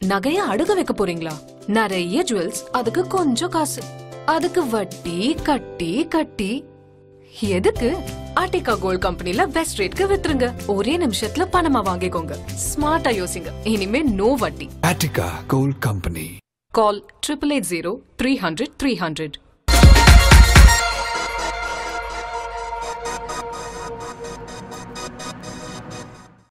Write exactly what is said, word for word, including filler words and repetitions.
நகைய அடகு வைக்க போறீங்களா? நிறைய ஜுவல்ஸ், அதுக்கு கொஞ்சம் காசு, அதுக்கு வட்டி கட்டி கட்டி எதுக்கு? ஆர்டிகா கோல்ட் கம்பெனில பெஸ்ட் ரேட்க்கு வித்துருங்க. ஒரே நிமிஷத்துல பணமா வாங்கிக்கோங்க. ஸ்மார்ட்டா யோசிங்க. இனிமே நோ வட்டி. Artika Gold company. Call triple eight zero three hundred three hundred.